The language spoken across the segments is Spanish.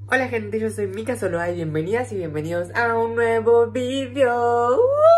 Hola gente, yo soy Mika Soloa y bienvenidas y bienvenidos a un nuevo video.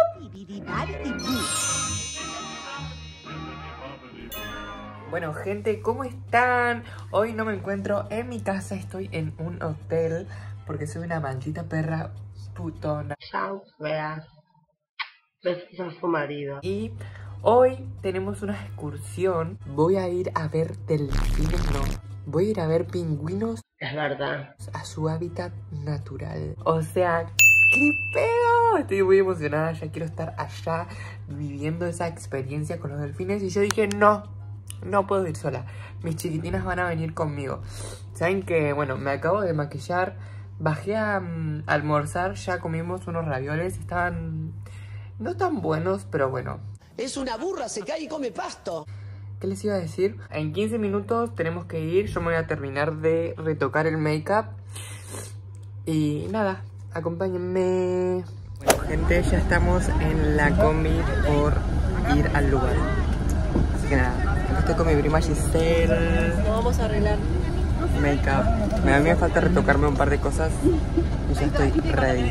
Bueno gente, ¿cómo están? Hoy no me encuentro en mi casa, estoy en un hotel porque soy una maldita perra putona. Chao, vea. Besos a su marido. Y hoy tenemos una excursión. Voy a ir a ver delfines, no. Voy a ir a ver pingüinos. Es verdad. A su hábitat natural. O sea, ¡qué pedo! Estoy muy emocionada, ya quiero estar allá viviendo esa experiencia con los delfines. Y yo dije, no puedo ir sola. Mis chiquitinas van a venir conmigo. Saben que, bueno, me acabo de maquillar. Bajé a almorzar, ya comimos unos ravioles. Estaban no tan buenos, pero bueno. Es una burra, se cae y come pasto. ¿Qué les iba a decir? En 15 minutos tenemos que ir. Yo me voy a terminar de retocar el make-up. Y nada, acompáñenme. Bueno, gente, ya estamos en la combi por ir al lugar. Así que nada, estoy con mi prima Giselle. Nos vamos a arreglar. Make-up. A mí me falta retocarme un par de cosas. Y ya estoy ready.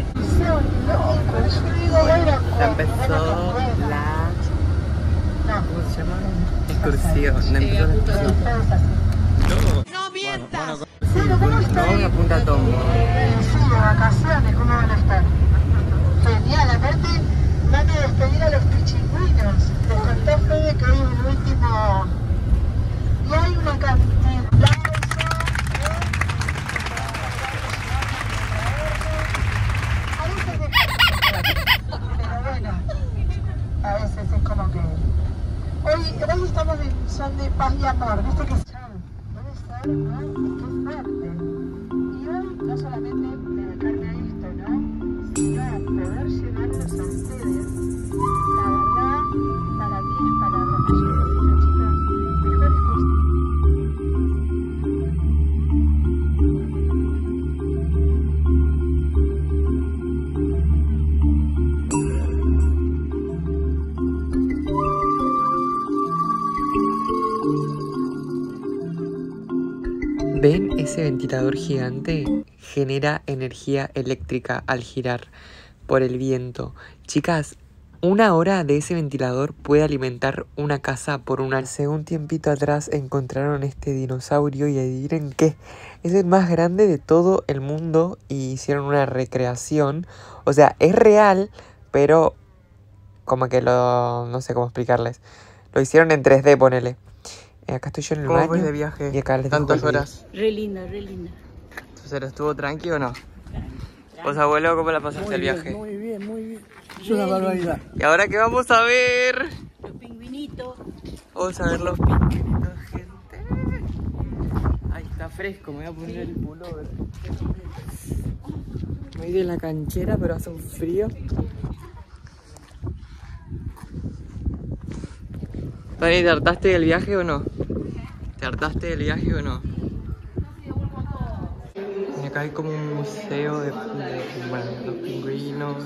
Ya empezó la... ¿cómo se llama? Excursión. No empezó la excursión. ¡No mientas! No, me apunta todo. Sí, de vacaciones, ¿cómo van a estar? Genial, aparte van a despedir a los pichingüinos. Les contó Fede que hoy es el último. Y hay una cantidad de... Pero bueno, a veces es como que... Hoy estamos en son de paz y amor, ¿viste que puede ser, ¿no? Qué fuerte. Y hoy no solamente dedicarme a esto, ¿no? Sino a poder llevarlos a ustedes. La verdad, para mí es palabras mayores, chicas. Mejores cosas. ¿Ven ese ventilador gigante? Genera energía eléctrica al girar por el viento. Chicas, 1 hora de ese ventilador puede alimentar una casa por un año. Hace un tiempito atrás encontraron este dinosaurio y adivinen qué. Es el más grande de todo el mundo y hicieron una recreación. O sea, es real, pero como que no sé cómo explicarles. Lo hicieron en 3D, ponele. Acá estoy yo en el baño. ¿Cómo fue de viaje? Y acá les ¿tantas horas? Re linda, re linda. Entonces, ¿estuvo tranqui o no? ¿Vos, abuelo, cómo la pasaste el viaje? Muy bien, muy bien. Es una barbaridad. ¿Y ahora qué vamos a ver? Los pingüinitos. Vamos a ver los pingüinitos, gente. Ahí está fresco, me voy a poner el pullover. Me voy de la canchera, pero hace un frío. Tony, ¿te hartaste del viaje o no? ¿Te hartaste del viaje o no? Y acá hay como un museo de bueno, los pingüinos.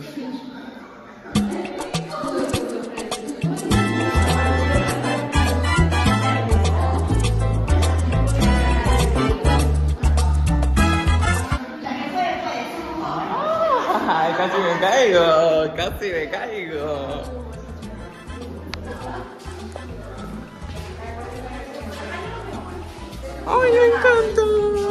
¡Ay, casi me caigo! ¡Casi me caigo! ¡Ay, me encanta!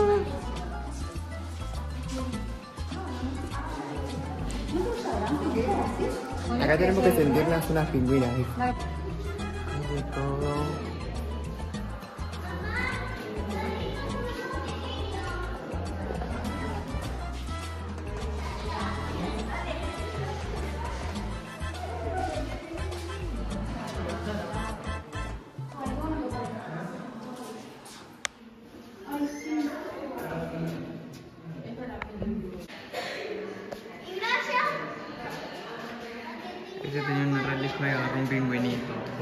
Acá tenemos que sentirlas unas pingüinas. Hay de todo. Ella tenía una reliquia y agarró un pingüinito.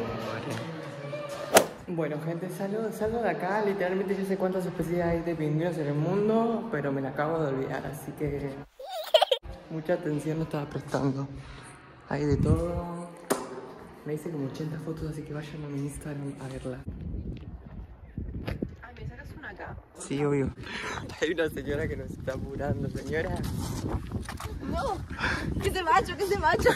Bueno, gente, salgo de acá. Literalmente yo sé cuántas especies hay de pingüinos en el mundo, pero me la acabo de olvidar, así que mucha atención no estaba prestando. Hay de todo. Me hice como 80 fotos, así que vayan a mi Instagram a verla. Ay, ¿me sacas una acá? Sí, obvio. Hay una señora que nos está apurando, señora. No, que se macho.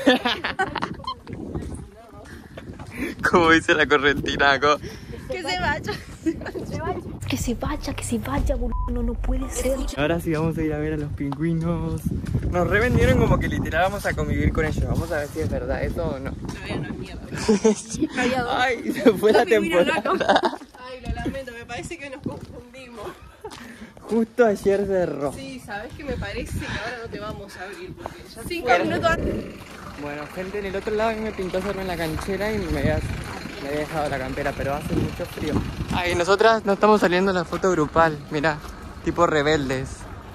Como dice la correntina, Que se macho. Que se vaya, boludo, no puede ser. Ahora sí vamos a ir a ver a los pingüinos. Nos revendieron como que literal vamos a convivir con ellos. Vamos a ver si es verdad eso o no. Todavía no es mierda. Ay, se fue la temporada. Ay, lo lamento, me parece que nos confundimos. Justo ayer cerró. Sí, sabes que me parece que ahora no te vamos a abrir porque ya 5 Bueno. minutos. Bueno, gente, en el otro lado me pintó hacerme en la canchera y me había dejado la campera, pero hace mucho frío. Ay, nosotras no estamos saliendo en la foto grupal, mira, tipo rebeldes.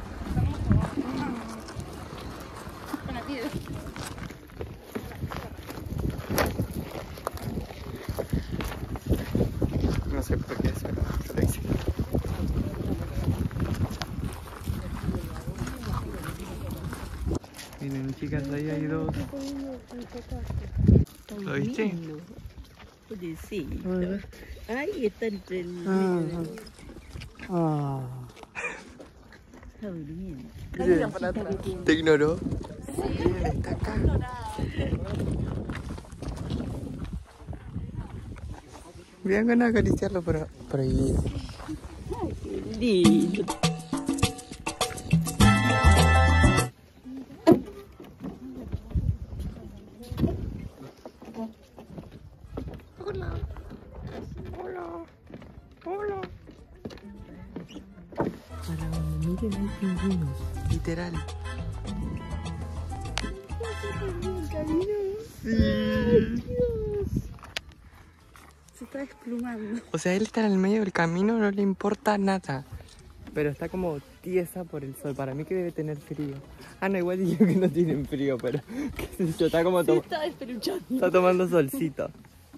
No sé por qué eso, yo lo hice. Miren, chicas, ahí hay dos. ¿Lo viste? Sí. Ahí está entre el. Está durmiendo. ¿Te ignoró? Sí. Está acá. Vengan a acariciarlo, pero prohibido. Ay, qué lindo. Hola. Para donde miren hay pingüinos, literal. Sí. Se está desplumando. O sea, él está en el medio del camino, no le importa nada. Pero está como tiesa por el sol. Para mí que debe tener frío. Ah, no, igual digo que no tienen frío, pero qué sé yo, está como Está despeluchando. está tomando solcito.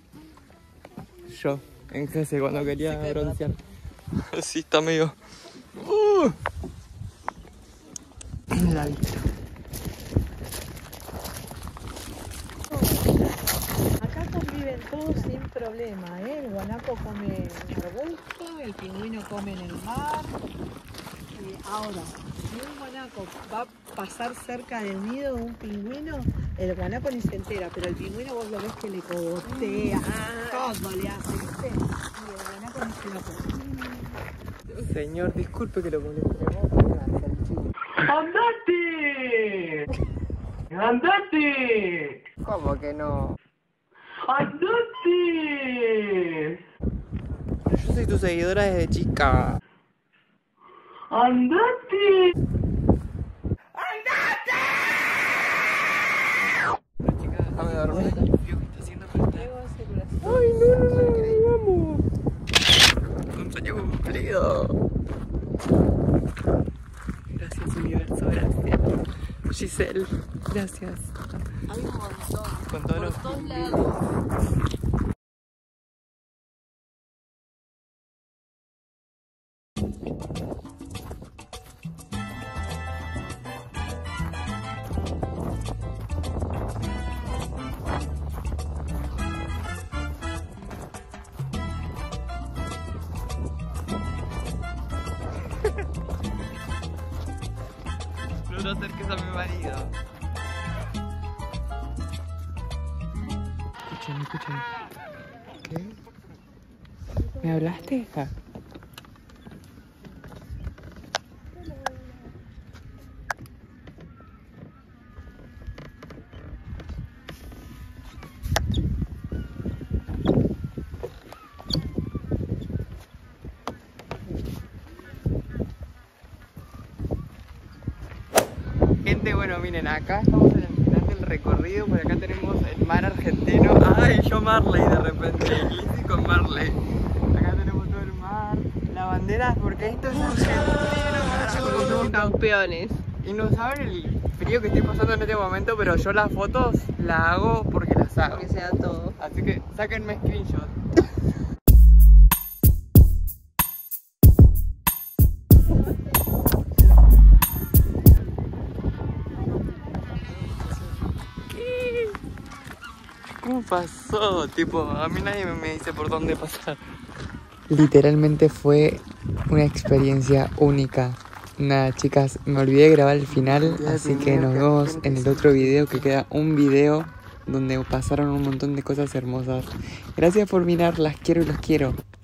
Yo, en Gese, cuando quería broncear. Sí, está medio... La vista. Acá conviven todos sin problema, ¿eh? El guanaco come en arbusto, el pingüino come en el mar. Ahora, si un guanaco va a pasar cerca del nido de un pingüino, el guanaco ni se entera, pero el pingüino vos lo ves que le cogotea, todo le hace, ¿viste? Y el guanaco ni se lo come. Señor, disculpe que lo molestemos. ¡Andate! ¡Andate! ¿Cómo que no? ¡Andate! Yo soy tu seguidora desde chica. ¡Andate! Chica, déjame dormir. El frío que está haciendo Ay, no, vamos. Un sueño cumplido. Gracias, universo, gracias. Giselle, gracias. Hay un montón. Con todos los Por todos lados. No te acerques a mi marido. Escúchame. ¿Qué? ¿Me hablaste, hija? Gente, bueno, miren, acá estamos en el final del recorrido, por acá tenemos el mar argentino. Ay, yo Marley de repente, Lizzy con Marley. Acá tenemos todo el mar, la bandera, porque esto es argentino. Somos campeones. Y no saben el frío que estoy pasando en este momento, pero yo las fotos las hago porque las hago. Que sea todo. Así que sáquenme screenshot. ¿Cómo pasó? Tipo, a mí nadie me dice por dónde pasar. Literalmente fue una experiencia única. Nada, chicas, me olvidé de grabar el final, así que nos vemos en el otro video, que queda un video donde pasaron un montón de cosas hermosas. Gracias por mirar, las quiero y los quiero.